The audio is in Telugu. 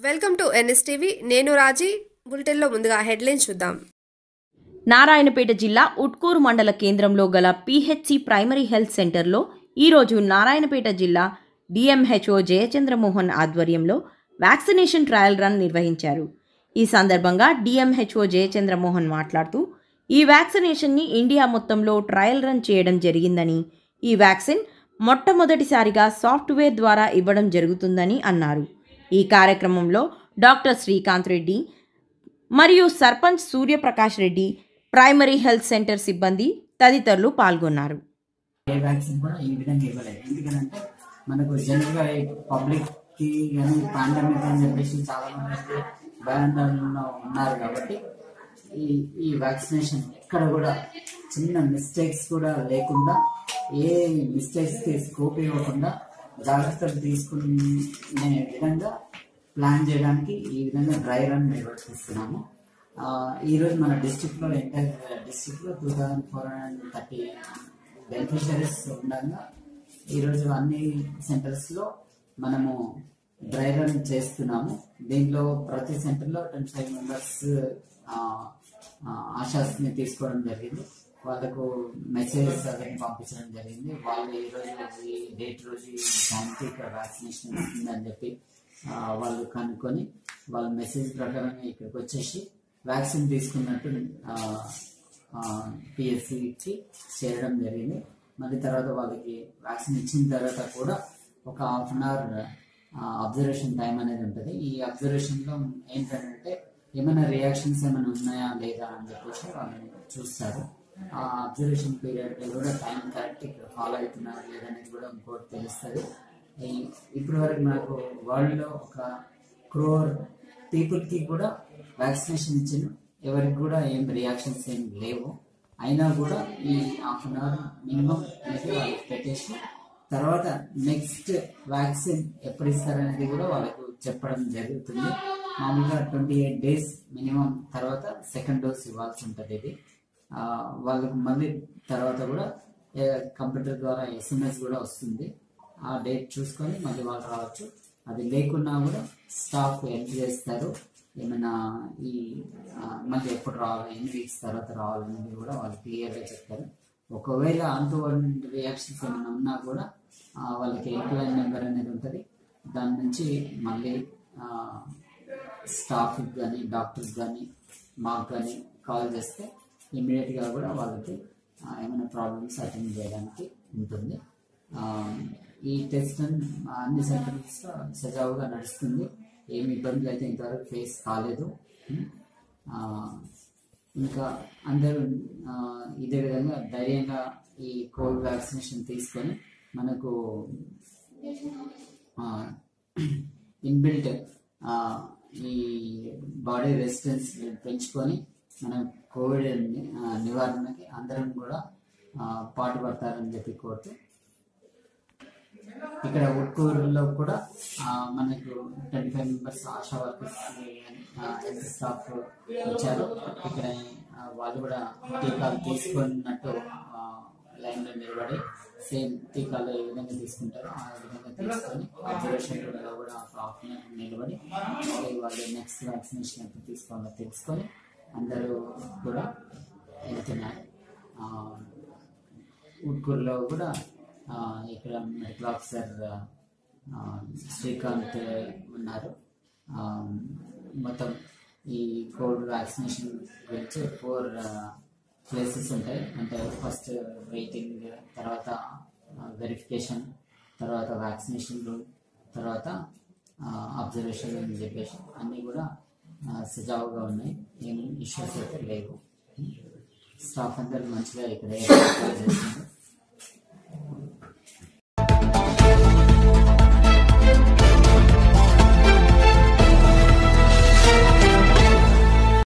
Welcome to NSTV. నేను రాజీ. బులెటిన్లో ముందుగా హెడ్లైన్స్ చూద్దాం. నారాయణపేట జిల్లా ఉట్కూరు మండల కేంద్రంలో గల పిహెచ్సి ప్రైమరీ హెల్త్ సెంటర్లో ఈరోజు నారాయణపేట జిల్లా డిఎంహెచ్ఓ జయచంద్రమోహన్ ఆధ్వర్యంలో వ్యాక్సినేషన్ ట్రయల్ రన్ నిర్వహించారు. ఈ సందర్భంగా డిఎంహెచ్ఓ జయచంద్రమోహన్ మాట్లాడుతూ ఈ వ్యాక్సినేషన్ని ఇండియా మొత్తంలో ట్రయల్ రన్ చేయడం జరిగిందని, ఈ వ్యాక్సిన్ మొట్టమొదటిసారిగా సాఫ్ట్వేర్ ద్వారా ఇవ్వడం జరుగుతుందని అన్నారు. ఈ కార్యక్రమంలో డాక్టర్ శ్రీకాంత్ రెడ్డి మరియు sarpanch Suryaprakash Reddy, primary health centre సిబ్బంది తదితరులు పాల్గొన్నారు. ఏ వ్యాక్సిన్ కూడా ఈ విధంగా ఇవ్వలేదు. ఎందుకంటే మనకు జనరల్గా పబ్లిక్కి కానీ పాండమిక్ అని చెప్పేసి చాలా మంది అయితే భయాందోళనలో ఉన్నారు. కాబట్టి ఈ వ్యాక్సినేషన్ ఎక్కడ కూడా చిన్న మిస్టేక్స్ కూడా లేకుండా, ఏ మిస్టేక్స్కి స్కోప్ ఇవ్వకుండా జాగ్రత్తలు తీసుకునే విధంగా ప్లాన్ చేయడానికి ఈ విధంగా డ్రై రన్ నిర్వర్తిస్తున్నాము. ఈరోజు మన డిస్ట్రిక్ట్లో ఎంటైర్ డిస్ట్రిక్ట్లో 2430 బెనిఫిషరీస్ ఉండగా ఈరోజు అన్ని సెంటర్స్లో మనము డ్రై రన్ చేస్తున్నాము. దీంట్లో ప్రతి సెంటర్లో 25 మెంబర్స్ ఆశాస్ని తీసుకోవడం జరిగింది. వాళ్ళకు మెసేజెస్ అవన్నీ పంపించడం జరిగింది. వాళ్ళు ఈరోజు ఈ డేట్ రోజు టైంకి ఇక్కడ వ్యాక్సినేషన్ ఉంటుందని చెప్పి వాళ్ళు కనుక్కొని వాళ్ళ మెసేజ్ ప్రకారంగా ఇక్కడికి వచ్చేసి వ్యాక్సిన్ తీసుకున్నట్టు పిఎస్సికి చేరడం జరిగింది. మళ్ళీ తర్వాత వాళ్ళకి వ్యాక్సిన్ ఇచ్చిన తర్వాత కూడా ఒక half an hour observation time అనేది ఉంటుంది. ఈ అబ్జర్వేషన్లో ఏంటంటే ఏమైనా రియాక్షన్స్ ఏమైనా ఉన్నాయా లేదా అని చెప్పేసి వాళ్ళని చూస్తారు. ఆ అబ్జర్వేషన్ పీరియడ్లో కూడా టైం కరెక్ట్ ఇక్కడ ఫాలో అవుతున్నారు లేదనేది కూడా ఇంకోటి తెలుస్తుంది. ఇప్పటి వరకు నాకు వరల్డ్లో 1 crore పీపుల్కి కూడా వ్యాక్సినేషన్ ఇచ్చిన ఎవరికి కూడా ఏం రియాక్షన్స్ ఏం లేవు. అయినా కూడా ఈ హాఫ్ అన్ అవర్ మినిమం అయితే వాళ్ళకి పెట్టేసి తర్వాత నెక్స్ట్ వ్యాక్సిన్ ఎప్పుడు ఇస్తారనేది కూడా వాళ్ళకు చెప్పడం జరుగుతుంది. మామూలుగా 28 days మినిమం తర్వాత సెకండ్ డోస్ ఇవ్వాల్సి ఉంటుంది. ఇది వాళ్ళకు మళ్ళీ తర్వాత కూడా కంప్యూటర్ ద్వారా SMS కూడా వస్తుంది. ఆ డేట్ చూసుకొని మళ్ళీ వాళ్ళు రావచ్చు. అది లేకున్నా కూడా స్టాఫ్ హెల్ప్ చేస్తారు. ఏమైనా ఈ మళ్ళీ ఎప్పుడు రావాలి, ఎన్ని వీక్స్ తర్వాత రావాలనేది కూడా వాళ్ళు క్లియర్గా చెప్తారు. ఒకవేళ అంటువంటి రియాక్షన్స్ ఏమైనా ఉన్నా కూడా వాళ్ళకి హెల్ప్ లైన్ నెంబర్ అనేది ఉంటుంది. దాని నుంచి మళ్ళీ స్టాఫ్కి కానీ డాక్టర్స్ కానీ మాకు కానీ కాల్ చేస్తే ఇమ్మీడియట్గా కూడా వాళ్ళకి ఏమైనా ప్రాబ్లమ్స్ అటెండ్ చేయడానికి ఉంటుంది. ఈ టెస్ట్ అన్ని సెంటర్స్ సజావుగా నడుస్తుంది. ఏమి ఇబ్బందులు అయితే ఇంతవరకు ఫేస్ కాలేదు. ఇంకా అందరూ ఇదే విధంగా ధైర్యంగా ఈ కోవిడ్ వ్యాక్సినేషన్ తీసుకొని మనకు ఇన్బిల్ట్ ఈ బాడీ రెసిస్టెన్స్ పెంచుకొని మనం కోవిడ్ నివారణకి అందరం కూడా పాటుపడతారని చెప్పి కోరుతూ ఇక్కడ ఉట్కూరులో కూడా మనకు 25 members ASHA workers health staff వచ్చారు. ఇక్కడ వాళ్ళు కూడా టీకాలు తీసుకున్నట్టు లైన్లో నిలబడి సేమ్ టీకాలు ఏ విధంగా తీసుకుంటారో ఆ విధంగా తీసుకొని అబ్జర్వేషన్లో కూడా హాఫ్ అన్ అవర్ నిలబడి వాళ్ళు నెక్స్ట్ వ్యాక్సినేషన్ ఎప్పుడు తీసుకోవాలో తెలుసుకొని అందరూ కూడా వెళ్తున్నారు. ఉట్కూరులో కూడా ఇక్కడ మెడికల్ ఆఫీసర్ శ్రీకాంత్ ఉన్నారు. మొత్తం ఈ కోవిడ్ వ్యాక్సినేషన్ గురించి 4 ప్లేసెస్ ఉంటాయి. అంటే ఫస్ట్ వెయిటింగ్, తర్వాత వెరిఫికేషన్, తర్వాత వ్యాక్సినేషన్ రూమ్, తర్వాత అబ్జర్వేషన్ అని చెప్పేసి అన్నీ కూడా సజావుగా ఉన్నాయి. ఏం ఇష్యూస్ అయితే లేవు. స్టాఫ్ అందరూ మంచిగా ఇక్కడ చేస్తున్నారు.